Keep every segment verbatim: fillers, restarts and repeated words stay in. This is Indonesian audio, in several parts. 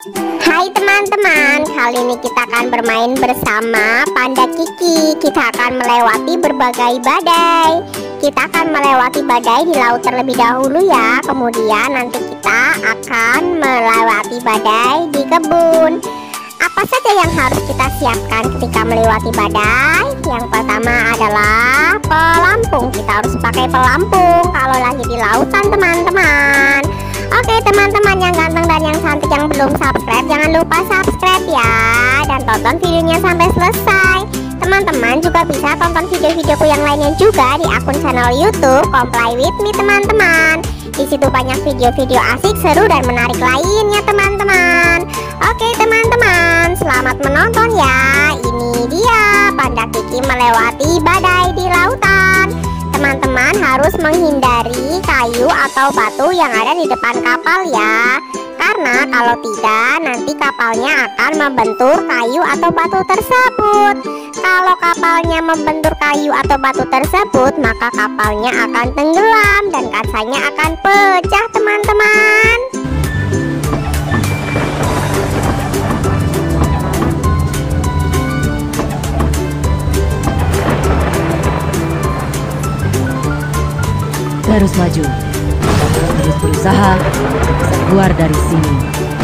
Hai teman-teman, kali ini kita akan bermain bersama Panda Kiki. Kita akan melewati berbagai badai. Kita akan melewati badai di laut terlebih dahulu ya. Kemudian nanti kita akan melewati badai di kebun. Apa saja yang harus kita siapkan ketika melewati badai? Yang pertama adalah pelampung. Kita harus pakai pelampung kalau lagi di lautan teman-teman. Oke teman-teman yang ganteng dan yang cantik yang belum subscribe, jangan lupa subscribe ya. Dan tonton videonya sampai selesai. Teman-teman juga bisa tonton video-videoku yang lainnya juga di akun channel YouTube Comply With Me teman-teman. Di situ banyak video-video asik, seru dan menarik lainnya teman-teman. Oke teman-teman, selamat menonton ya. Ini dia Panda Kiki melewati badai di lautan. Teman-teman harus menghindari kayu atau batu yang ada di depan kapal ya. Karena kalau tidak nanti kapalnya akan membentur kayu atau batu tersebut. Kalau kapalnya membentur kayu atau batu tersebut, maka kapalnya akan tenggelam dan kacanya akan pecah teman-teman. Harus maju, harus berusaha bisa keluar dari sini.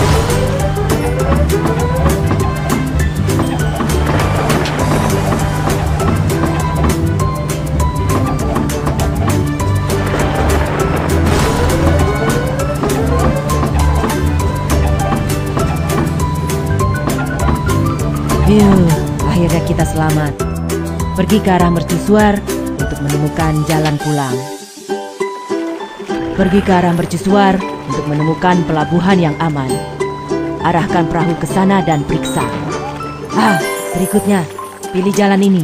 Yuh, akhirnya kita selamat. Pergi ke arah mercusuar untuk menemukan jalan pulang. Pergi ke arah mercusuar untuk menemukan pelabuhan yang aman. Arahkan perahu ke sana dan periksa. Ah, berikutnya, pilih jalan ini.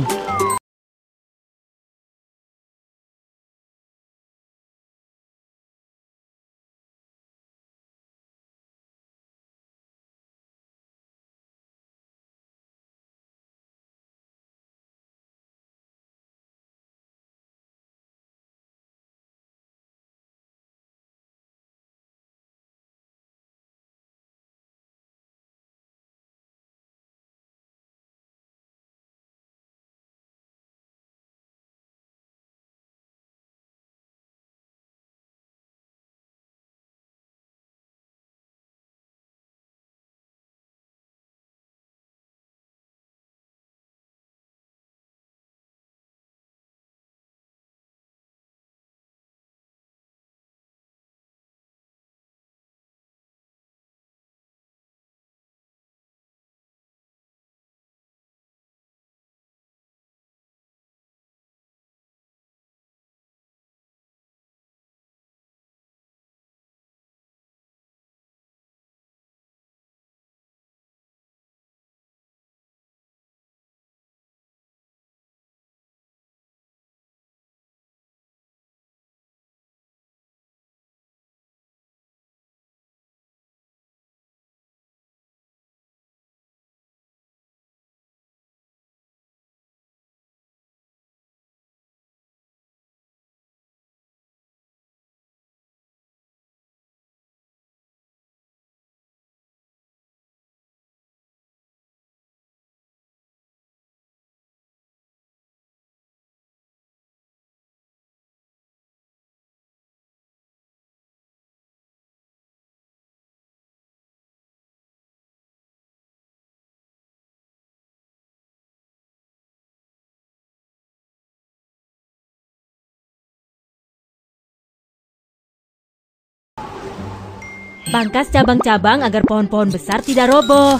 Pangkas cabang-cabang agar pohon-pohon besar tidak roboh.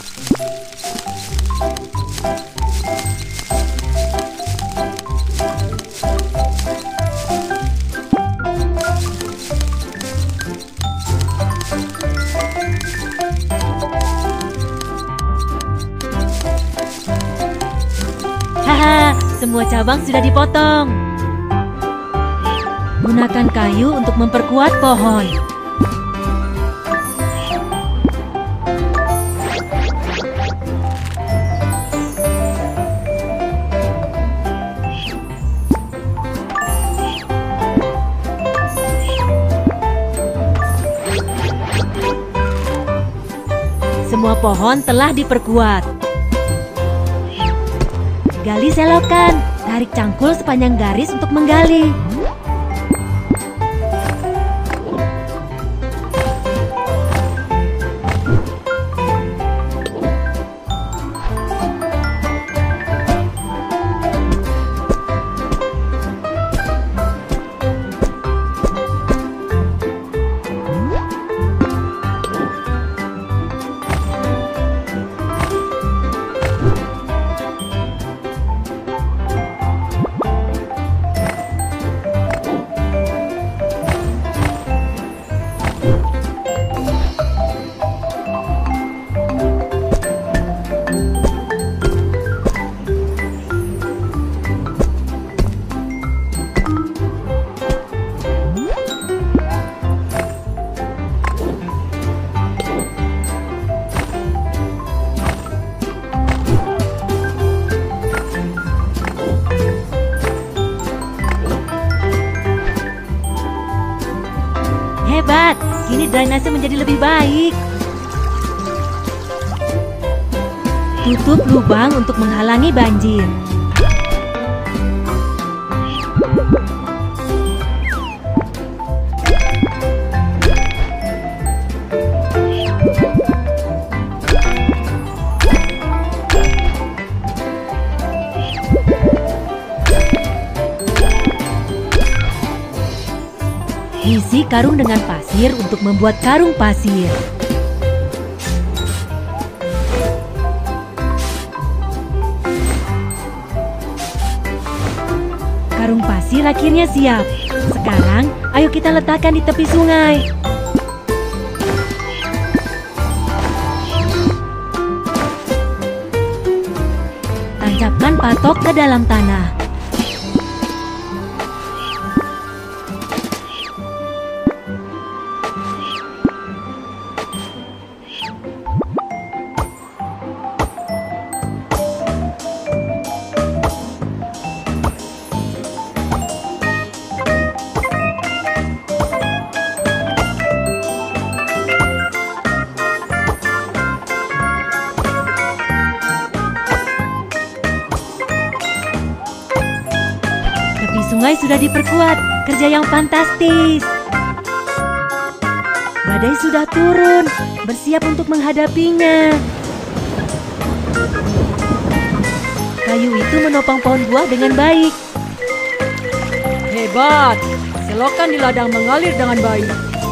Haha, semua cabang sudah dipotong. Gunakan kayu untuk memperkuat pohon. Semua pohon telah diperkuat. Gali selokan, tarik cangkul sepanjang garis untuk menggali. Hebat, kini drainase menjadi lebih baik. Tutup lubang untuk menghalangi banjir. Isi karung dengan pasir untuk membuat karung pasir. Karung pasir akhirnya siap. Sekarang, ayo kita letakkan di tepi sungai. Tancapkan patok ke dalam tanah. Sungai sudah diperkuat, kerja yang fantastis. Badai sudah turun, bersiap untuk menghadapinya. Kayu itu menopang pohon buah dengan baik. Hebat, selokan di ladang mengalir dengan baik.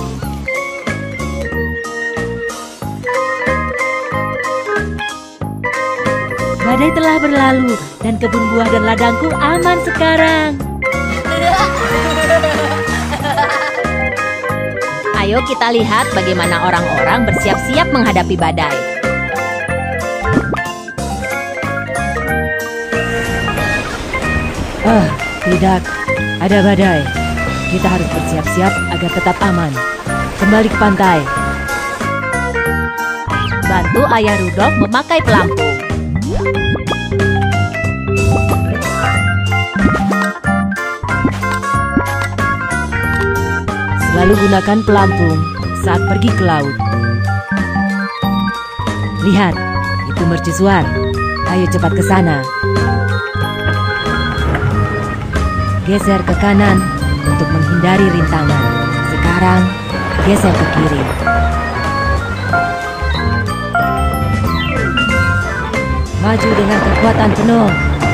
Badai telah berlalu dan kebun buah dan ladangku aman sekarang. Ayo kita lihat bagaimana orang-orang bersiap-siap menghadapi badai. Ah, tidak. Ada badai. Kita harus bersiap-siap agar tetap aman. Kembali ke pantai. Bantu Ayah Rudolf memakai pelampung. Lalu gunakan pelampung saat pergi ke laut. Lihat, itu mercusuar. Ayo cepat ke sana. Geser ke kanan untuk menghindari rintangan. Sekarang, geser ke kiri. Maju dengan kekuatan penuh.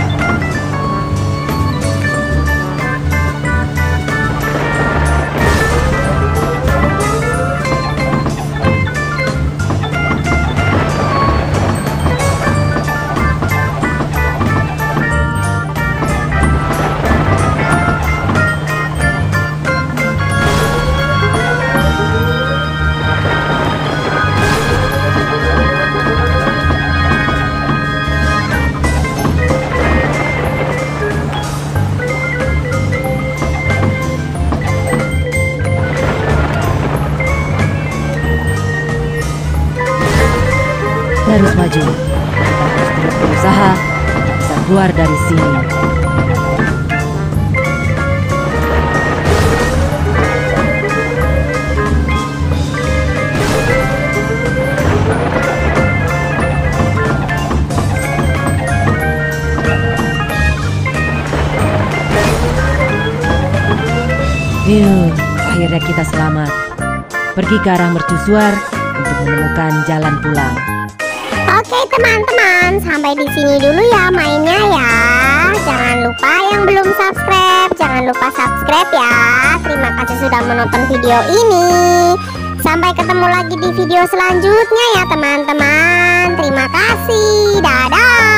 Terus maju. Kita harus terus berusaha untuk bisa keluar dari sini. Yuh, akhirnya kita selamat. Pergi ke arah mercusuar untuk menemukan jalan pulang. Oke teman-teman, sampai di sini dulu ya mainnya ya. Jangan lupa yang belum subscribe, jangan lupa subscribe ya. Terima kasih sudah menonton video ini. Sampai ketemu lagi di video selanjutnya ya teman-teman. Terima kasih, dadah.